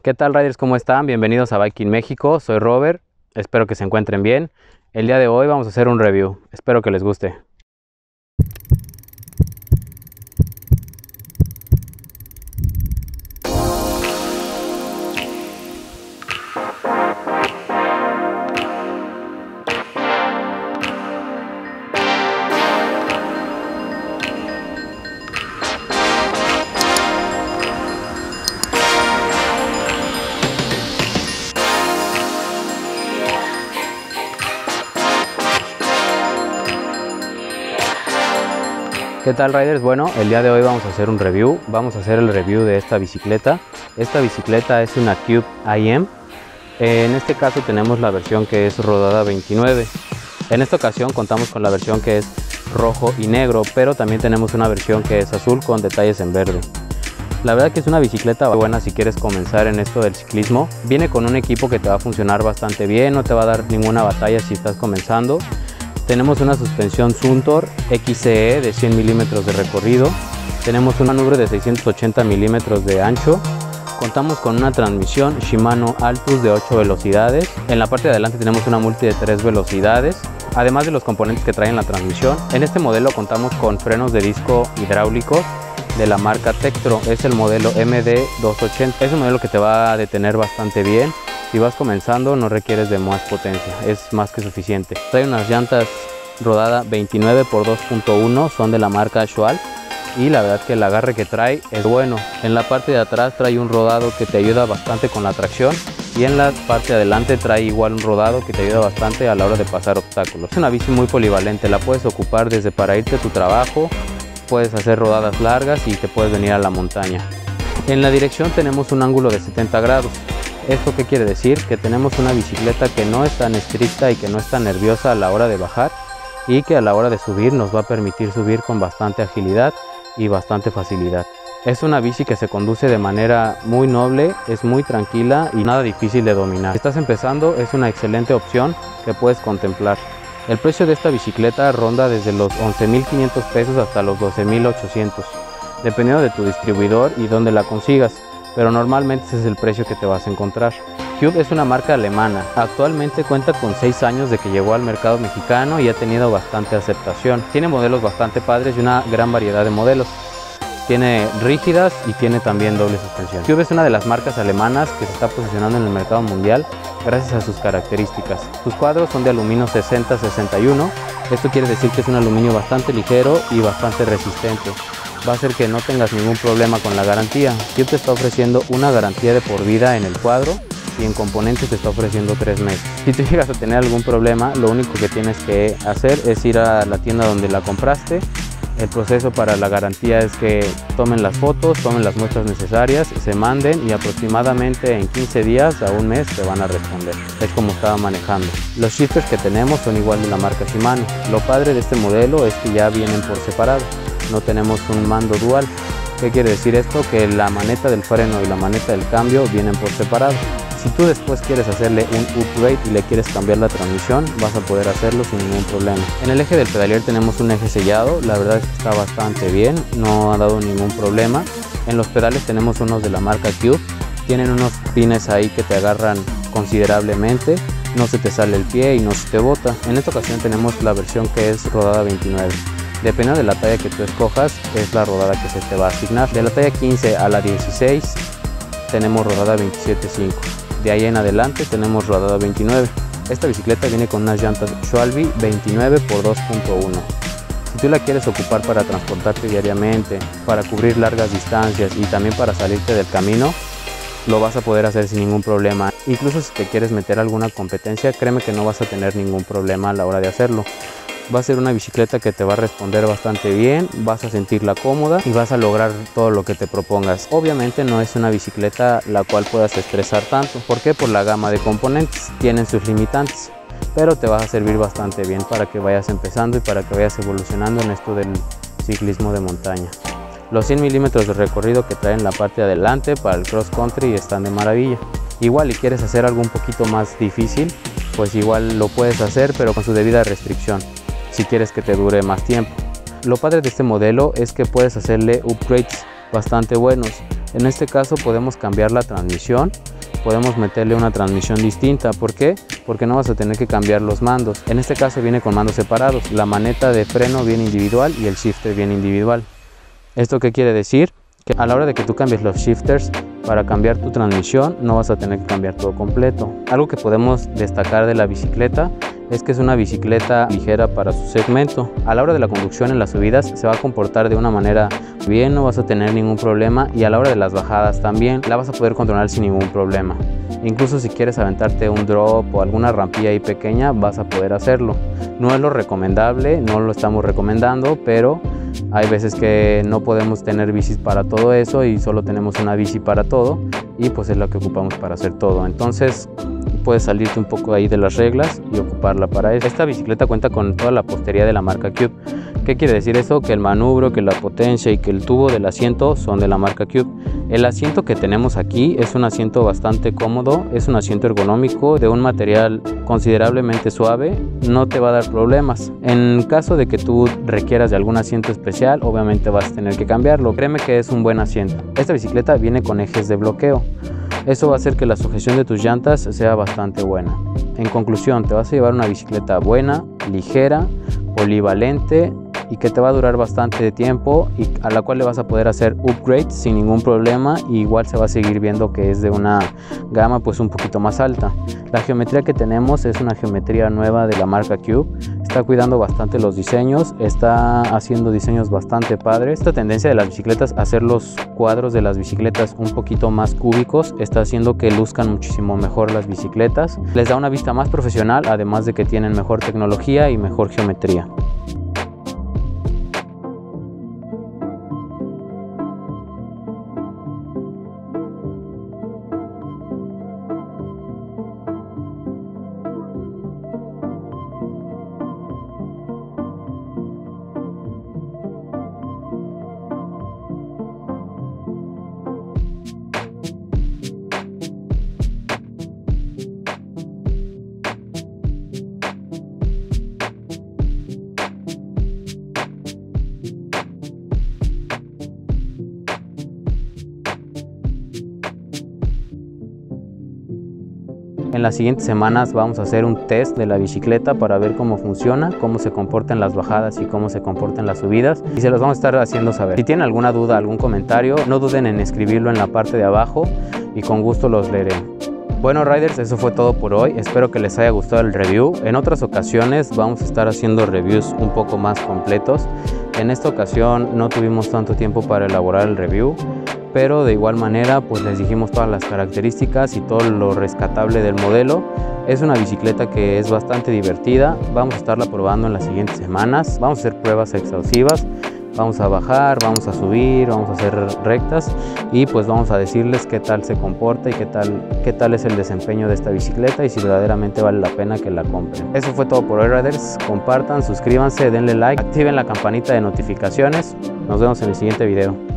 ¿Qué tal, riders? ¿Cómo están? Bienvenidos a Biking México. Soy Robert. Espero que se encuentren bien. El día de hoy vamos a hacer un review. Espero que les guste. ¿Qué tal, riders? Bueno, el día de hoy vamos a hacer un review. Vamos a hacer el review de esta bicicleta. Esta bicicleta es una Cube IM. En este caso tenemos la versión que es rodada 29. En esta ocasión contamos con la versión que es rojo y negro, pero también tenemos una versión que es azul con detalles en verde. La verdad que es una bicicleta buena si quieres comenzar en esto del ciclismo. Viene con un equipo que te va a funcionar bastante bien, no te va a dar ninguna batalla si estás comenzando. Tenemos una suspensión Suntour XCE de 100 milímetros de recorrido. Tenemos una manubrio de 680 milímetros de ancho. Contamos con una transmisión Shimano Altus de 8 velocidades. En la parte de adelante tenemos una multi de 3 velocidades. Además de los componentes que traen la transmisión. En este modelo contamos con frenos de disco hidráulicos de la marca Tektro. Es el modelo MD280. Es un modelo que te va a detener bastante bien. Si vas comenzando no requieres de más potencia, es más que suficiente. Trae unas llantas rodada 29 por 2.1, son de la marca Schwalbe y la verdad que el agarre que trae es bueno. En la parte de atrás trae un rodado que te ayuda bastante con la tracción y en la parte de adelante trae igual un rodado que te ayuda bastante a la hora de pasar obstáculos. Es una bici muy polivalente, la puedes ocupar desde para irte a tu trabajo, puedes hacer rodadas largas y te puedes venir a la montaña. En la dirección tenemos un ángulo de 70 grados. ¿Esto qué quiere decir? Que tenemos una bicicleta que no es tan estricta y que no es tan nerviosa a la hora de bajar y que a la hora de subir nos va a permitir subir con bastante agilidad y bastante facilidad. Es una bici que se conduce de manera muy noble, es muy tranquila y nada difícil de dominar. Si estás empezando, es una excelente opción que puedes contemplar. El precio de esta bicicleta ronda desde los 11.500 pesos hasta los 12.800, dependiendo de tu distribuidor y dónde la consigas, pero normalmente ese es el precio que te vas a encontrar. Cube es una marca alemana, actualmente cuenta con 6 años de que llegó al mercado mexicano y ha tenido bastante aceptación. Tiene modelos bastante padres y una gran variedad de modelos. Tiene rígidas y tiene también doble suspensión. Cube es una de las marcas alemanas que se está posicionando en el mercado mundial gracias a sus características. Sus cuadros son de aluminio 60-61, esto quiere decir que es un aluminio bastante ligero y bastante resistente. Va a hacer que no tengas ningún problema con la garantía. Cube te está ofreciendo una garantía de por vida en el cuadro y en componentes te está ofreciendo 3 meses. Si tú llegas a tener algún problema, lo único que tienes que hacer es ir a la tienda donde la compraste. El proceso para la garantía es que tomen las fotos, tomen las muestras necesarias, se manden y aproximadamente en 15 días a un mes te van a responder. Es como estaba manejando. Los shifters que tenemos son igual de la marca Shimano. Lo padre de este modelo es que ya vienen por separado. No tenemos un mando dual. ¿Qué quiere decir esto? Que la maneta del freno y la maneta del cambio vienen por separado. Si tú después quieres hacerle un upgrade y le quieres cambiar la transmisión, vas a poder hacerlo sin ningún problema. En el eje del pedalier tenemos un eje sellado, la verdad es que está bastante bien, no ha dado ningún problema. En los pedales tenemos unos de la marca Cube, tienen unos pines ahí que te agarran considerablemente, no se te sale el pie y no se te bota. En esta ocasión tenemos la versión que es rodada 29. Dependiendo de la talla que tú escojas, es la rodada que se te va a asignar. De la talla 15 a la 16 tenemos rodada 27.5. De ahí en adelante tenemos rodada 29. Esta bicicleta viene con unas llantas Schwalbe 29 por 2.1. Si tú la quieres ocupar para transportarte diariamente, para cubrir largas distancias y también para salirte del camino, lo vas a poder hacer sin ningún problema. Incluso si te quieres meter a alguna competencia, créeme que no vas a tener ningún problema a la hora de hacerlo. Va a ser una bicicleta que te va a responder bastante bien, vas a sentirla cómoda y vas a lograr todo lo que te propongas. Obviamente no es una bicicleta la cual puedas estresar tanto. ¿Por qué? Por la gama de componentes, tienen sus limitantes, pero te va a servir bastante bien para que vayas empezando y para que vayas evolucionando en esto del ciclismo de montaña. Los 100 milímetros de recorrido que traen la parte de adelante para el cross country están de maravilla. Igual y quieres hacer algo un poquito más difícil, pues igual lo puedes hacer, pero con su debida restricción, si quieres que te dure más tiempo. Lo padre de este modelo es que puedes hacerle upgrades bastante buenos. En este caso podemos cambiar la transmisión podemos meterle una transmisión distinta. ¿Por qué? Porque no vas a tener que cambiar los mandos. En este caso viene con mandos separados. La maneta de freno viene individual y el shifter viene individual. ¿Esto qué quiere decir? Que a la hora de que tú cambies los shifters para cambiar tu transmisión, no vas a tener que cambiar todo completo. Algo que podemos destacar de la bicicleta es que es una bicicleta ligera para su segmento. A la hora de la conducción en las subidas se va a comportar de una manera bien, no vas a tener ningún problema, y a la hora de las bajadas también la vas a poder controlar sin ningún problema. Incluso si quieres aventarte un drop o alguna rampilla ahí pequeña, vas a poder hacerlo. No es lo recomendable, no lo estamos recomendando, pero hay veces que no podemos tener bicis para todo eso y solo tenemos una bici para todo, y pues es lo que ocupamos para hacer todo. Entonces puedes salirte un poco ahí de las reglas y ocuparla para eso. Esta bicicleta cuenta con toda la postería de la marca Cube. ¿Qué quiere decir eso? Que el manubrio, que la potencia y que el tubo del asiento son de la marca Cube. El asiento que tenemos aquí es un asiento bastante cómodo, es un asiento ergonómico de un material considerablemente suave, no te va a dar problemas. En caso de que tú requieras de algún asiento especial, obviamente vas a tener que cambiarlo. Créeme que es un buen asiento. Esta bicicleta viene con ejes de bloqueo. Eso va a hacer que la sujeción de tus llantas sea bastante buena. En conclusión, te vas a llevar una bicicleta buena, ligera, polivalente y que te va a durar bastante tiempo, y a la cual le vas a poder hacer upgrades sin ningún problema, y igual se va a seguir viendo que es de una gama pues un poquito más alta. La geometría que tenemos es una geometría nueva de la marca Cube. Está cuidando bastante los diseños, está haciendo diseños bastante padres. Esta tendencia de las bicicletas a hacer los cuadros de las bicicletas un poquito más cúbicos está haciendo que luzcan muchísimo mejor las bicicletas. Les da una vista más profesional, además de que tienen mejor tecnología y mejor geometría. En las siguientes semanas vamos a hacer un test de la bicicleta para ver cómo funciona, cómo se comporta en las bajadas y cómo se comporta en las subidas, y se los vamos a estar haciendo saber. Si tienen alguna duda, algún comentario, no duden en escribirlo en la parte de abajo y con gusto los leeré. Bueno, riders, eso fue todo por hoy. Espero que les haya gustado el review. En otras ocasiones vamos a estar haciendo reviews un poco más completos. En esta ocasión no tuvimos tanto tiempo para elaborar el review, pero de igual manera pues les dijimos todas las características y todo lo rescatable del modelo. Es una bicicleta que es bastante divertida. Vamos a estarla probando en las siguientes semanas. Vamos a hacer pruebas exhaustivas. Vamos a bajar, vamos a subir, vamos a hacer rectas, y pues vamos a decirles qué tal se comporta y qué tal es el desempeño de esta bicicleta y si verdaderamente vale la pena que la compren. Eso fue todo por hoy, riders. Compartan, suscríbanse, denle like, activen la campanita de notificaciones. Nos vemos en el siguiente video.